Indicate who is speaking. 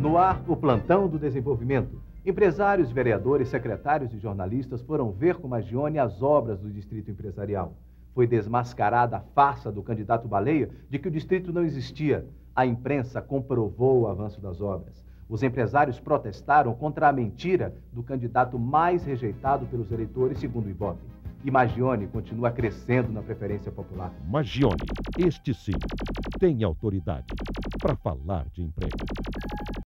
Speaker 1: No ar, o plantão do desenvolvimento. Empresários, vereadores, secretários e jornalistas foram ver com Magione as obras do Distrito Empresarial. Foi desmascarada a farsa do candidato Baleia de que o distrito não existia. A imprensa comprovou o avanço das obras. Os empresários protestaram contra a mentira do candidato mais rejeitado pelos eleitores, segundo o Ibope. E Magione continua crescendo na preferência popular.
Speaker 2: Magione, este sim, tem autoridade para falar de emprego.